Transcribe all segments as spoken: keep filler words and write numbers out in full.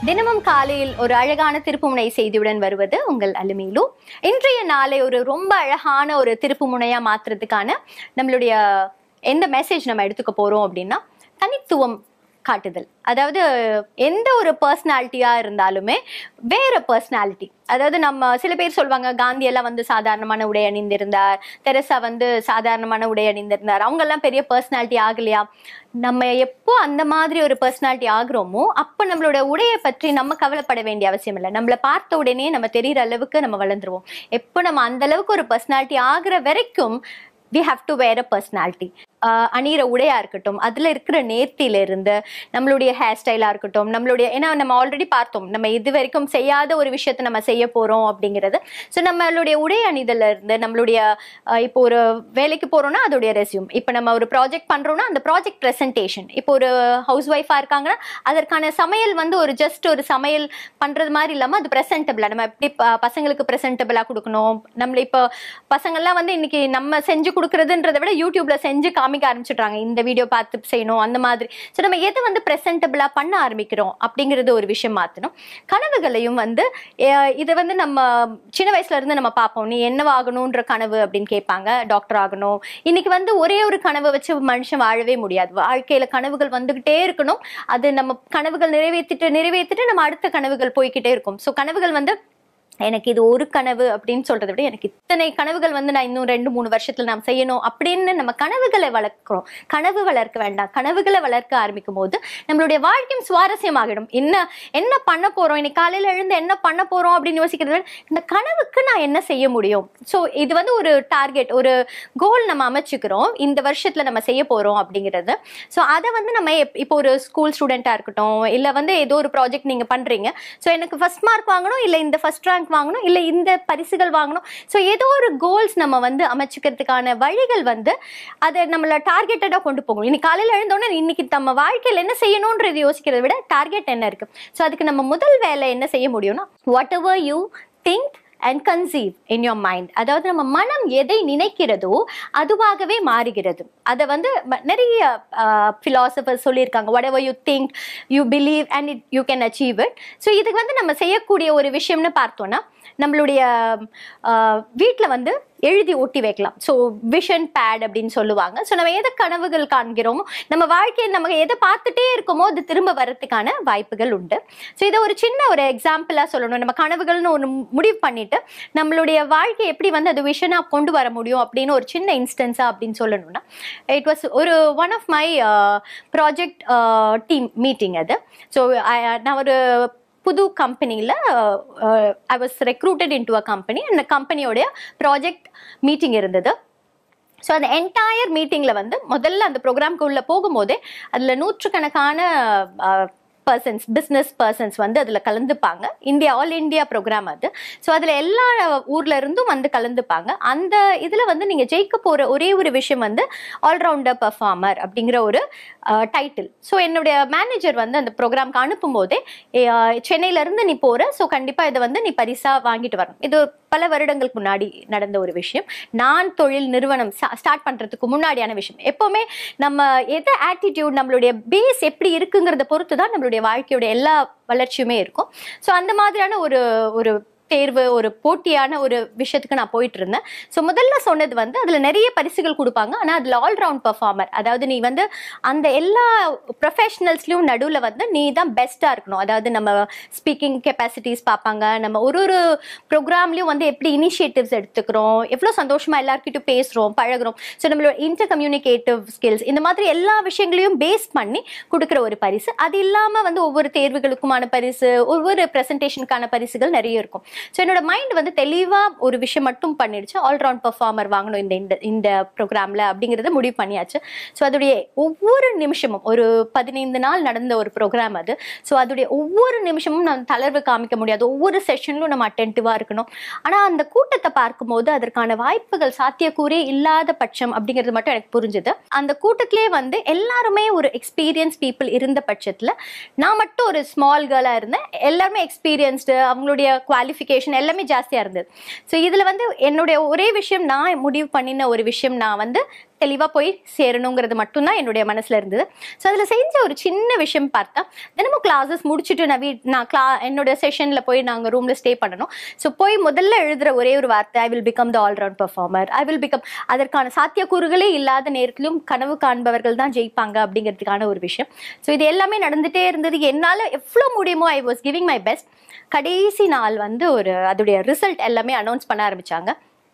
தினமும் காலையில் ஒரு அழகான திருப்புமுனை செய்தியுடன் வருவது உங்கள் அலுமீலு. இன்றைய நாளை ஒரு ரொம்ப அழகான ஒரு திருப்புமுனையா மாற்றுறதுக்கான நம்மளுடைய எந்த மெசேஜ் நம்ம எடுத்துக்க போறோம் அப்படின்னா, தனித்துவம் காட்டுதல். அதாவது எந்த ஒரு பர்சனாலிட்டியா இருந்தாலுமே வேற பர்சனாலிட்டி. அதாவது நம்ம சில பேர் சொல்லுவாங்க, காந்தி எல்லாம் வந்து சாதாரணமான உடை அணிந்திருந்தார், தெரசா வந்து சாதாரணமான உடை அணிந்திருந்தார், அவங்க எல்லாம் பெரிய பர்சனாலிட்டி ஆகலையா? நம்ம எப்போ அந்த மாதிரி ஒரு பர்சனாலிட்டி ஆகுறோமோ அப்ப நம்மளோட உடையை பற்றி நம்ம கவலைப்பட வேண்டிய அவசியம் இல்லை. நம்மளை பார்த்த உடனே நம்ம தெரிகிற அளவுக்கு நம்ம வளர்ந்துருவோம். எப்போ நம்ம அந்த அளவுக்கு ஒரு பர்சனாலிட்டி ஆகுற வரைக்கும் we have to wear a personality. அணிகிற உடையா இருக்கட்டும், அதுல இருக்கிற நேர்த்தியில இருந்து நம்மளுடைய ஹேர் ஸ்டைலா இருக்கட்டும், நம்மளுடைய ஏன்னா நம்ம ஆல்ரெடி பார்த்தோம், நம்ம இது வரைக்கும் செய்யாத ஒரு விஷயத்த நம்ம செய்ய போறோம் அப்படிங்கிறது. ஸோ நம்மளுடைய உடை அணிதல இருந்து நம்மளுடைய இப்போ ஒரு வேலைக்கு போறோம்னா அதோடைய ரெஸ்யூம், இப்போ நம்ம ஒரு ப்ராஜெக்ட் பண்றோம்னா அந்த ப்ராஜெக்ட் ப்ரெசன்டேஷன், இப்போ ஒரு ஹவுஸ் ஒய்ஃபா இருக்காங்கன்னா அதற்கான சமையல் வந்து ஒரு ஜஸ்ட் ஒரு சமையல் பண்றது மாதிரி இல்லாம அது ப்ரெசென்டபிளா நம்ம எப்படி பசங்களுக்கு ப்ரெசென்டபிளா கொடுக்கணும். நம்மள இப்போ பசங்கள்லாம் வந்து இன்னைக்கு நம்ம செஞ்சு கொடுக்கறதுன்றதை விட யூடியூப்ல செஞ்சு காமிக்க ஆரம்பிச்சுட்டாங்க, இந்த வீடியோ பார்த்து செய்யணும் அந்த மாதிரி. ஸோ நம்ம எதை வந்து ப்ரெசென்டபிளா பண்ண ஆரம்பிக்கிறோம் அப்படிங்கிறது ஒரு விஷயம் மாற்றணும். கனவுகளையும் வந்து இதை வந்து நம்ம சின்ன வயசுல இருந்து நம்ம பார்ப்போம், நீ என்னவாகணும்ன்ற கனவு அப்படின்னு கேட்பாங்க, டாக்டர் ஆகணும். இன்னைக்கு வந்து ஒரே ஒரு கனவை வச்சு மனுஷன் வாழவே முடியாது. வாழ்க்கையில கனவுகள் வந்துகிட்டே இருக்கணும். அது நம்ம கனவுகள் நிறைவேற்றிட்டு நிறைவேற்றிட்டு நம்ம அடுத்த கனவுகள் போய்கிட்டே இருக்கும். ஸோ கனவுகள் வந்து எனக்கு இது ஒரு கனவு அப்படின்னு சொல்றதை விட எனக்கு இத்தனை கனவுகள் வந்து நான் இன்னும் ரெண்டு மூணு வருஷத்துல நாம் செய்யணும் அப்படின்னு நம்ம கனவுகளை வளர்க்கிறோம். கனவு வளர்க்க வேண்டாம், கனவுகளை வளர்க்க ஆரம்பிக்கும் போது நம்மளுடைய வாழ்க்கையும் சுவாரஸ்யமாகிடும். என்ன என்ன பண்ண போறோம், இன்னைக்கு காலையில எழுந்து என்ன பண்ண போறோம் அப்படின்னு யோசிக்கிறத விட இந்த கனவுக்கு நான் என்ன செய்ய முடியும். ஸோ இது வந்து ஒரு டார்கெட், ஒரு கோல் நம்ம அமைச்சுக்கிறோம், இந்த வருஷத்துல நம்ம செய்ய போறோம் அப்படிங்கிறது. ஸோ அதை வந்து நம்ம இப்போ ஒரு ஸ்கூல் ஸ்டூடெண்டா இருக்கட்டும், இல்ல வந்து ஏதோ ஒரு ப்ராஜெக்ட் நீங்க பண்றீங்க, ஸோ எனக்கு ஃபர்ஸ்ட் மார்க் வாங்கணும், இல்ல இந்த ஃபர்ஸ்ட் ரேங்க் வாங்கணும், இல்ல இந்த பரிசுகள் வாங்கணும். சோ ஏதோ ஒரு கோல்ஸ் நம்ம வந்து அமைச்சுக்கிறதுக்கான வழிகள் வந்து அதை நம்மள டார்கெட்டடா கொண்டு போகணும். இன்னைக்கு காலையில எழுந்தோடனே இன்னைக்கு நம்ம வாழ்க்கையில என்ன செய்யணும்ன்றது யோசிக்கிறத விட டார்கெட் என்ன இருக்கு. சோ அதுக்கு நம்ம முதல் வேலை என்ன செய்ய முடியும்னா, whatever you think and conceive in your mind. அதாவது நம்ம மனம் எதை நினைக்கிறதோ அதுவாகவே மாறுகிறது. அதை வந்து நிறைய philosophers சொல்லியிருக்காங்க, whatever you think you believe and it, you can achieve it. So இதுக்கு வந்து நம்ம செய்யக்கூடிய ஒரு விஷயம்னு பார்த்தோம்னா, நம்மளுடைய வீட்டில் வந்து எழுதி ஒட்டி வைக்கலாம். ஸோ விஷன் பேட் அப்படின்னு சொல்லுவாங்க. ஸோ நம்ம எதை கனவுகள் காண்கிறோமோ, நம்ம வாழ்க்கையில் நம்ம எதை பார்த்துட்டே இருக்கோமோ அது திரும்ப வரதுக்கான வாய்ப்புகள் உண்டு. ஸோ இதை ஒரு சின்ன ஒரு எக்ஸாம்பிளாக சொல்லணும். நம்ம கனவுகள்னு ஒன்று முடிவு பண்ணிட்டு நம்மளுடைய வாழ்க்கை எப்படி வந்து அது விஷனாக கொண்டு வர முடியும் அப்படின்னு ஒரு சின்ன இன்ஸ்டன்ஸா அப்படின்னு சொல்லணும்னா, இட் வாஸ் ஒரு one of my project team meeting அது. ஸோ நான் ஒரு புது கம்பெனியில் I was recruited into a company. அந்த கம்பெனியோடைய ப்ராஜெக்ட் மீட்டிங் இருந்தது. ஸோ அந்த என்டையர் மீட்டிங்கில் வந்து முதல்ல அந்த ப்ரோக்ராம்க்கு உள்ளே போகும்போதே அதில் நூற்றுக்கணக்கான பர்சன்ஸ், பிஸ்னஸ் பர்சன்ஸ் வந்து அதில் கலந்துப்பாங்க. இந்தியா ஆல் இண்டியா ப்ரோக்ராம் அது. ஸோ அதில் எல்லா ஊர்ல இருந்தும் வந்து கலந்துப்பாங்க. அந்த இதில் வந்து நீங்கள் ஜெயிக்க போகிற ஒரே ஒரு விஷயம் வந்து ஆல்ரவுண்டர் பர்ஃபார்மர் அப்படிங்கிற ஒரு டைட்டில். ஸோ என்னுடைய மேனேஜர் வந்து அந்த ப்ரோக்ராம்க்கு அனுப்பும் போதே, சென்னையிலேருந்து நீ போகிற, ஸோ கண்டிப்பாக இதை வந்து நீ பரிசாக வாங்கிட்டு வரணும். இது பல வருடங்களுக்கு முன்னாடி நடந்த ஒரு விஷயம். நான் தொழில் நிறுவனம் ஸ்டார்ட் பண்ணுறதுக்கு முன்னாடியான விஷயம். எப்போவுமே நம்ம எது ஆட்டிடியூட், நம்மளுடைய பேஸ் எப்படி இருக்குங்கிறத பொறுத்து தான் நம்மளுடைய வாழ்க்கையோட எல்லா வளர்ச்சியுமே இருக்கும். ஸோ அந்த மாதிரியான ஒரு ஒரு தேர்வு, ஒரு போட்டியான ஒரு விஷயத்துக்கு நான் போயிட்டு இருந்தேன். ஸோ முதல்ல சொன்னது வந்து அதில் நிறைய பரிசுகள் கொடுப்பாங்க, ஆனால் அதில் ஆல்ரவுண்ட் பர்ஃபார்மர், அதாவது நீ வந்து அந்த எல்லா ப்ரொஃபஷனல்ஸ்லையும் நடுவில் வந்து நீ தான் பெஸ்ட்டாக இருக்கணும். அதாவது நம்ம ஸ்பீக்கிங் கெப்பாசிட்டிஸ் பார்ப்பாங்க, நம்ம ஒரு ஒரு ப்ரோக்ராம்லையும் வந்து எப்படி இனிஷியேட்டிவ்ஸ் எடுத்துக்கிறோம், எவ்வளோ சந்தோஷமாக எல்லாருக்கிட்டும் பேசுகிறோம், பழகிறோம். ஸோ நம்மளோட இன்டர் கம்யூனிகேட்டிவ் ஸ்கில்ஸ், இந்த மாதிரி எல்லா விஷயங்களையும் பேஸ் பண்ணி கொடுக்குற ஒரு பரிசு. அது இல்லாமல் வந்து ஒவ்வொரு தேர்வுகளுக்குமான பரிசு, ஒவ்வொரு ப்ரெசன்டேஷனுக்கான பரிசுகள் நிறைய இருக்கும். ஸோ என்னோட மைண்ட் வந்து தெளிவாக ஒரு விஷயம் மட்டும் பண்ணிடுச்சு, ஆல்ரவுண்ட் பர்ஃபார்மர் வாங்கணும் இந்த இந்த ப்ரோக்ராமில் அப்படிங்கிறத முடிவு பண்ணியாச்சு. ஸோ அதோடைய ஒவ்வொரு நிமிஷமும், ஒரு பதினைந்து நாள் நடந்த ஒரு ப்ரோக்ராம் அது. ஸோ அதோடைய ஒவ்வொரு நிமிஷமும் நம்ம தளர்வு காமிக்க முடியாது, ஒவ்வொரு செஷன்லும் நம்ம அட்டென்டிவாக இருக்கணும். ஆனால் அந்த கூட்டத்தை பார்க்கும்போது அதற்கான வாய்ப்புகள் சாத்தியக்கூறே இல்லாத பட்சம் அப்படிங்கிறது மட்டும் எனக்கு புரிஞ்சுது. அந்த கூட்டத்திலே வந்து எல்லாருமே ஒரு எக்ஸ்பீரியன்ஸ் பீப்புள் இருந்த பட்சத்தில் நான் மட்டும் ஒரு ஸ்மால் கேர்ளாக இருந்தேன். எல்லாருமே எக்ஸ்பீரியன்ஸ்டு, அவங்களுடைய குவாலிஃபிகேஷன் எல்லாமே ஜாஸ்தியாக இருந்தது. ஸோ இதில் வந்து என்னுடைய ஒரே விஷயம், நான் முடிவு பண்ணின ஒரு விஷயம், நான் வந்து தெளிவா போய் சேரணுங்கிறது மட்டும்தான் என்னுடைய மனசுல இருந்தது. ஸோ அதுல செஞ்ச ஒரு சின்ன விஷயம் பார்த்தா, தினமும் கிளாஸஸ் முடிச்சுட்டு நான் வீட் நான் கிளா என்னோட செஷன்ல போய் நாங்க ரூம்ல ஸ்டே பண்ணணும். ஸோ போய் முதல்ல எழுதுற ஒரே ஒரு வார்த்தை, I will become the all round performer, I will become. அதற்கான சாத்தியக்கூறுகளே இல்லாத நேரத்திலும் கனவு காண்பவர்கள் தான் ஜெயிப்பாங்க அப்படிங்கிறதுக்கான ஒரு விஷயம். ஸோ இது எல்லாமே நடந்துட்டே இருந்தது. என்னால எவ்வளோ முடியுமோ I was giving my best. கடைசி நாள் வந்து ஒரு அதோடைய ரிசல்ட் எல்லாமே அனௌன்ஸ் பண்ண ஆரம்பிச்சாங்க.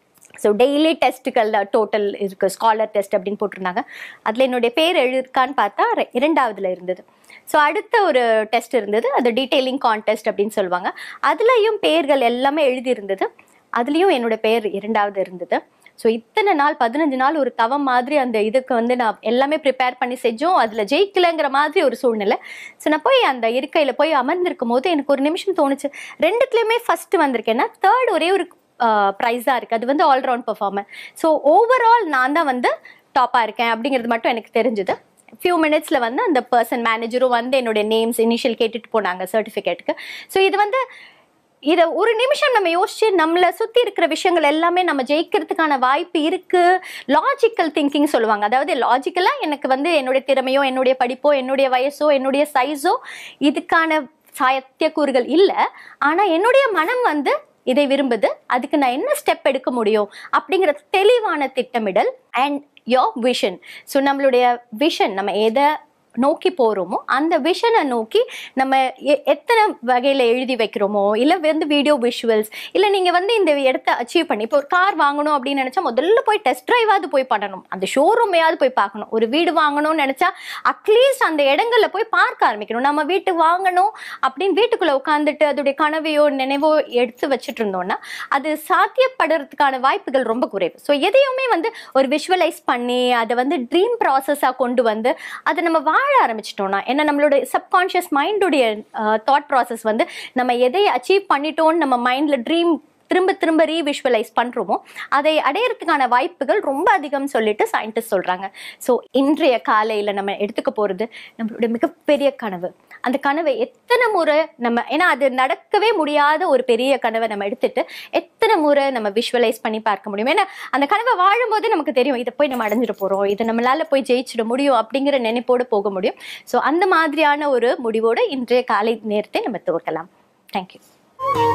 ஸோ டெய்லி டெஸ்ட்டுகள் டோட்டல் இருக்கு, ஸ்காலர் டெஸ்ட் அப்படின்னு போட்டிருந்தாங்க. அதில் என்னுடைய பேர் எழுதிருக்கான்னு பார்த்தா இரண்டாவதுல இருந்தது. ஸோ அடுத்த ஒரு டெஸ்ட் இருந்தது, அது டீட்டெயிலிங் கான்டெஸ்ட் அப்படின்னு சொல்லுவாங்க. அதுலேயும் பேர்கள் எல்லாமே எழுதி இருந்தது. அதுலேயும் என்னோட பேர் இரண்டாவது இருந்தது. ஸோ இத்தனை நாள் பதினஞ்சு நாள் ஒரு தவம் மாதிரி அந்த இதுக்கு வந்து நான் எல்லாமே ப்ரிப்பேர் பண்ணி செஞ்சோம். அதில் ஜெயிக்கலைங்கிற மாதிரி ஒரு சூழ்நிலை. ஸோ நான் போய் அந்த இருக்கையில் போய் அமர்ந்திருக்கும் போது எனக்கு ஒரு நிமிஷம் தோணுச்சு, ரெண்டுத்துலேயுமே ஃபர்ஸ்ட் வந்திருக்கேன்னா தேர்ட் ஒரே ஒரு ப்ரைஸாக இருக்குது, அது வந்து ஆல்ரவுண்ட் பெர்ஃபார்மர். ஸோ ஓவரால் நான் தான் வந்து டாப்பாக இருக்கேன் அப்படிங்கிறது மட்டும் எனக்கு தெரிஞ்சுது. ஃபியூ மினிட்ஸில் வந்து அந்த பர்சன் மேனேஜரும் வந்து என்னுடைய நேம்ஸ் இனிஷியல் கேட்டுட்டு போனாங்க சர்டிஃபிகேட்டுக்கு. ஸோ இது வந்து இதை ஒரு நிமிஷம் நம்ம யோசிச்சு நம்மளை சுற்றி இருக்கிற விஷயங்கள் எல்லாமே நம்ம ஜெயிக்கிறதுக்கான வாய்ப்பு இருக்கு. லாஜிக்கல் திங்கிங் சொல்லுவாங்க. அதாவது லாஜிக்கலாக எனக்கு வந்து என்னுடைய திறமையோ என்னுடைய படிப்போ என்னுடைய வயசோ என்னுடைய சைஸோ இதுக்கான சாத்தியக்கூறுகள் இல்லை. ஆனால் என்னுடைய மனம் வந்து இதை விரும்புது, அதுக்கு நான் என்ன ஸ்டெப் எடுக்க முடியும் அப்படிங்கிற தெளிவான திட்டமிடல் அண்ட் யோர் விஷன். ஸோ நம்மளுடைய விஷன், நம்ம எதை நோக்கி போகிறோமோ அந்த விஷனை நோக்கி நம்ம எத்தனை வகையில் எழுதி வைக்கிறோமோ, இல்லை வந்து வீடியோ விஷுவல்ஸ், இல்லை நீங்கள் வந்து இந்த இடத்த அச்சீவ் பண்ணி இப்போ ஒரு கார் வாங்கணும் அப்படின்னு நினச்சா முதல்ல போய் டெஸ்ட் ட்ரைவாவது போய் பண்ணணும், அந்த ஷோரூமையாவது போய் பார்க்கணும். ஒரு வீடு வாங்கணும்னு நினச்சா அட்லீஸ்ட் அந்த இடங்களில் போய் பார்க்க ஆரம்பிக்கணும். நம்ம வீட்டு வாங்கணும் அப்படின்னு வீட்டுக்குள்ளே உட்காந்துட்டு அதோடைய கனவையோ நினைவோ எடுத்து வச்சுட்டு இருந்தோம்னா அது சாத்தியப்படுறதுக்கான வாய்ப்புகள் ரொம்ப குறைவு. ஸோ எதையுமே வந்து ஒரு விஷுவலைஸ் பண்ணி அதை வந்து ட்ரீம் ப்ராசஸாக கொண்டு வந்து அதை நம்ம வாழ ஆரம்பிச்சிட்டோம்னா, ஏன்னா நம்மளோட சப்கான்ஷியஸ் மைண்டுடைய தாட் ப்ராசஸ் வந்து நம்ம எதை அச்சீவ் பண்ணிட்டோம்னு நம்ம மைண்ட்ல ட்ரீம் திரும்ப திரும்ப ரீவிஷுவலைஸ் பண்றோமோ அதை அடையறதுக்கான வாய்ப்புகள் ரொம்ப அதிகம் சொல்லிட்டு சயின்டிஸ்ட் சொல்றாங்க. ஸோ இன்றைய காலையில நம்ம எடுத்துக்க போறது நம்மளோட மிகப்பெரிய கனவு. அந்த கனவை எத்தனை முறை நம்ம, ஏன்னா அது நடக்கவே முடியாத ஒரு பெரிய கனவை நம்ம எடுத்துட்டு எத்தனை முறை நம்ம விஷுவலைஸ் பண்ணி பார்க்க முடியும். ஏன்னா அந்த கனவை வாழும்போது நமக்கு தெரியும் இதை போய் நம்ம அடைஞ்சிட போறோம், இதை நம்மளால போய் ஜெயிச்சிட முடியும் அப்படிங்கிற நினைப்போடு போக முடியும். ஸோ அந்த மாதிரியான ஒரு முடிவோடு இன்றைய காலை நேரத்தை நம்ம துவக்கலாம். தேங்க்யூ.